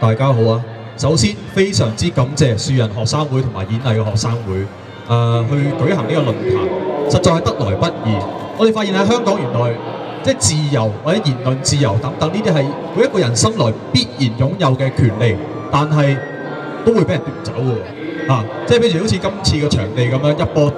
大家好啊！首先非常之感謝樹人學生會同埋演藝嘅學生會，去舉行呢個論壇，實在係得來不易。我哋發現喺香港原來即係自由或者言論自由等等呢啲係每一個人生來必然擁有嘅權利，但係都會俾人奪走喎。即係譬如好似今次嘅場地咁樣一波，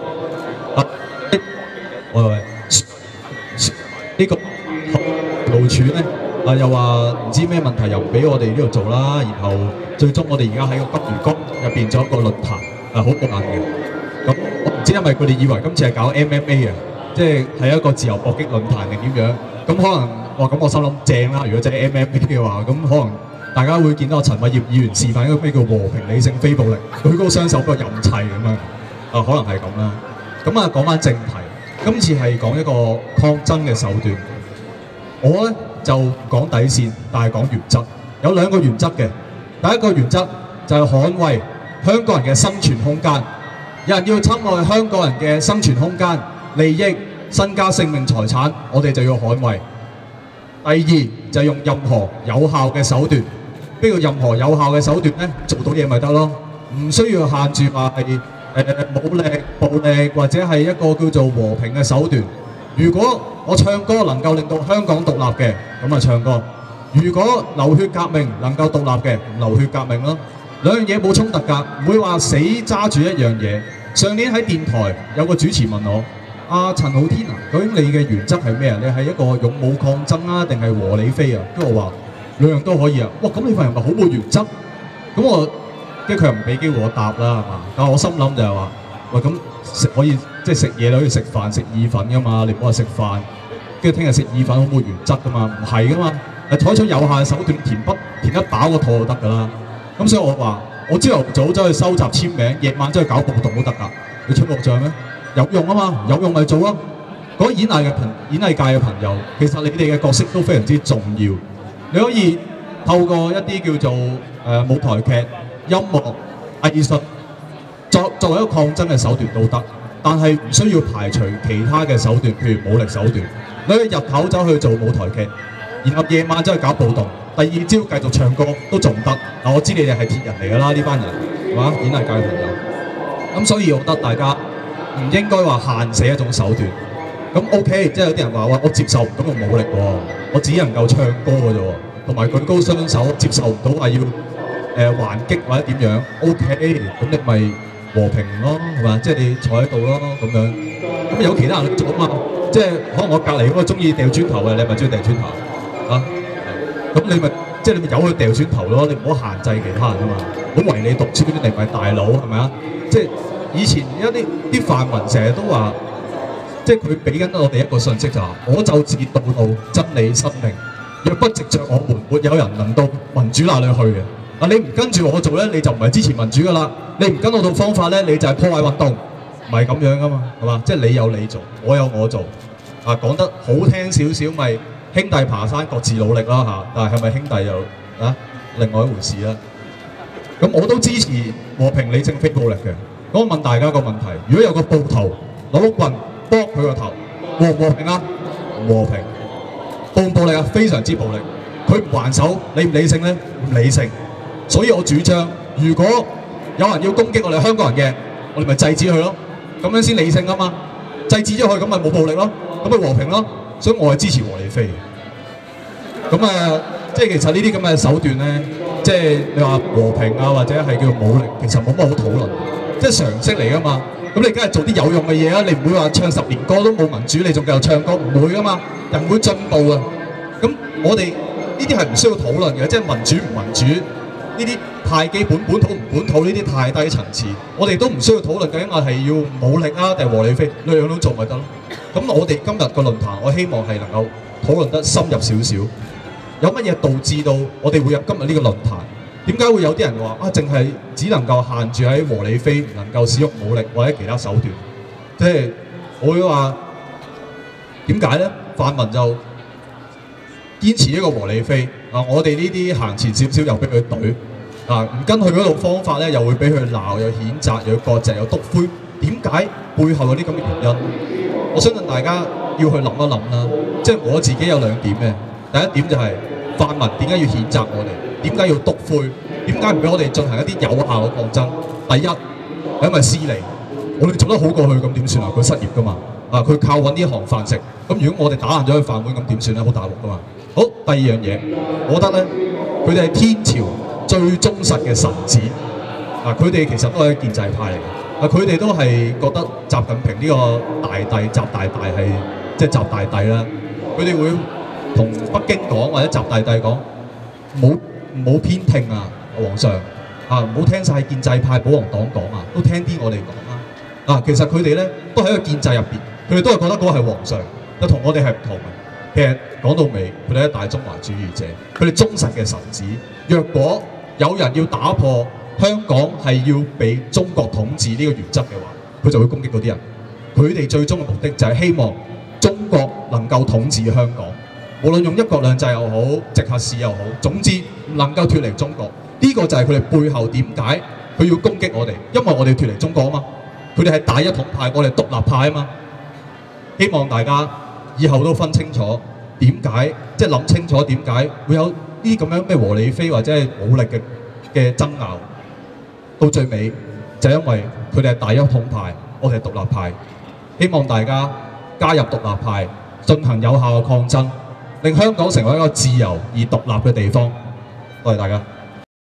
呢個路處咧。又話唔知咩問題又唔俾我哋呢度做啦，然後最終我哋而家喺個金魚缸入邊做一個論壇，好過癮嘅。咁我唔知係咪佢哋以為今次係搞 MMA 啊，即係一個自由搏擊論壇定點樣？咁可能咁我心諗正啦，如果真係 MMA 嘅話，咁可能大家會見到陳偉業議員示範一個咩叫和平理性非暴力，舉高雙手不過任砌咁樣，可能係咁啦。咁啊講翻正題，今次係講一個抗爭嘅手段，我咧就唔講底線，但係講原則。有兩個原則嘅。第一個原則就係捍衛香港人嘅生存空間。有人要侵害香港人嘅生存空間、利益、身家性命財產，我哋就要捍衛。第二就係用任何有效嘅手段。邊個任何有效嘅手段咧？做到嘢咪得咯，唔需要限住話係武力、暴力或者係一個叫做和平嘅手段。如果我唱歌能夠令到香港獨立嘅，咁啊唱歌；如果流血革命能夠獨立嘅，唔流血革命咯。兩樣嘢冇衝突㗎，唔會話死揸住一樣嘢。上年喺電台有個主持問我：陳浩天啊，究竟你嘅原則係咩啊？你係一個勇武抗爭啊，定係和理非啊？跟住我話兩樣都可以啊。哇！咁你份人咪好冇原則？咁我跟住佢又唔俾機會我答啦，係嘛？但係我心諗就係話：喂，咁食可以即係食嘢你可以食飯食意粉㗎嘛？你唔好話食飯。跟住聽日食意粉好冇原則㗎嘛？唔係㗎嘛，係採取有效嘅手段填得飽個肚就得㗎啦。咁所以我話，我朝頭早走去收集簽名，夜晚走去搞暴動都得㗎。你出惡仗咩？有用啊嘛，有用咪做咯。嗰演藝界嘅朋友，其實你哋嘅角色都非常之重要。你可以透過一啲叫做舞台劇、音樂、藝術作為一個抗爭嘅手段都得，但係唔需要排除其他嘅手段，譬如武力手段。你日頭走去做舞台劇，然後夜晚走去搞暴動，第二朝繼續唱歌都仲得。我知你哋係鐵人嚟㗎啦，呢班人係嘛？演藝界嘅朋友。咁所以我覺得大家唔應該話限死一種手段。咁 OK， 即係有啲人話我接受唔到用武力喎，我只能夠唱歌㗎啫喎，同埋舉高雙手，接受唔到話要還擊或者點樣 OK， 咁你咪和平咯，係嘛？即係你坐喺度咯咁樣。咁有其他人做啊嘛，即係可能我隔離嗰個中意掉磚頭嘅，你咪中意掉磚頭啊？咁你咪即係你咪由佢掉磚頭咯，你唔好限制其他人啊嘛，唔好唯你獨尊，你咪大佬係咪啊？即係以前啲泛民成日都話，即係佢俾緊我哋一個信息就話，我就自道路真理生命，若不藉着我們，沒有人能到民主那裏去嘅。你唔跟住我做咧，你就唔係支持民主噶啦。你唔跟我套方法咧，你就係破壞運動，唔係咁樣噶嘛，係嘛？即係你有你做，我有我做。講得好聽少少，咪兄弟爬山各自努力啦嚇。但係咪兄弟又另外一回事啦。咁我都支持和平理性非暴力嘅。咁我問大家一個問題：如果有個暴徒攞棍剝佢個頭，和唔和平啊？唔和平。暴唔暴力啊？非常之暴力。佢唔還手，理唔理性咧？唔理性。所以我主張，如果有人要攻擊我哋香港人嘅，我哋咪制止佢咯，咁樣先理性啊嘛。制止咗佢，咁咪冇暴力咯，咁咪和平咯。所以我係支持和理非。咁即係其實呢啲咁嘅手段咧，即係你話和平啊，或者係叫武力，其實冇乜好討論，即係常識嚟噶嘛。咁你梗係做啲有用嘅嘢啊，你唔會話唱10年歌都冇民主，你仲繼續唱歌，唔會噶嘛。人會進步啊。咁我哋呢啲係唔需要討論嘅，即係民主唔民主。呢啲太基本，本土唔本土呢啲太低層次，我哋都唔需要討論究竟我係要武力啊定係和理非，兩樣都做咪得咯。咁我哋今日個論壇，我希望係能夠討論得深入少少。有乜嘢導致到我哋會有今日呢個論壇？點解會有啲人話淨係只能夠限住喺和理非，唔能夠使用武力或者其他手段？即係我會話點解咧？泛民就堅持一個和理非。我哋呢啲行前少少又俾佢懟，唔跟佢嗰套方法咧，又會俾佢鬧，又譴責，又割席，又篤灰。點解背後有啲咁嘅原因？我相信大家要去諗一諗啦。即係我自己有兩點嘅。第一點就係泛民點解要譴責我哋？ 點解要篤灰？點解唔俾我哋進行一啲有效嘅抗爭？第一係因為私利，我哋做得好過去咁點算啊？佢失業噶嘛，佢靠揾呢行飯食。咁如果我哋打爛咗佢飯碗，咁點算咧？好大鑊噶嘛。好，第二樣嘢，我覺得咧，佢哋係天朝最忠實嘅臣子。佢哋其實都係建制派嚟嘅。佢哋都係覺得習近平呢個大帝習大大係即係習大帝啦。佢哋會同北京講或者習大帝講，唔好偏聽啊，皇上唔好聽晒建制派保皇黨講啊，都聽啲我哋講啦。其實佢哋咧都喺個建制入邊，佢哋都係覺得嗰個係皇上，就同我哋係唔同嘅。其實講到尾，佢哋係大中華主義者，佢哋忠實嘅臣子。若果有人要打破香港係要被中國統治呢個原則嘅話，佢就會攻擊嗰啲人。佢哋最終嘅目的就係希望中國能夠統治香港，無論用一國兩制又好，直轄市又好，總之唔能夠脫離中國。呢個就係佢哋背後點解佢要攻擊我哋，因為我哋脫離中國啊嘛。佢哋係大一統派，我哋獨立派啊嘛。希望大家以後都分清楚點解，即係諗清楚點解會有呢啲咁樣咩和理非或者係武力嘅爭拗。到最尾就因為佢哋係大一統派，我哋係獨立派。希望大家加入獨立派，進行有效嘅抗爭，令香港成為一個自由而獨立嘅地方。多謝大家。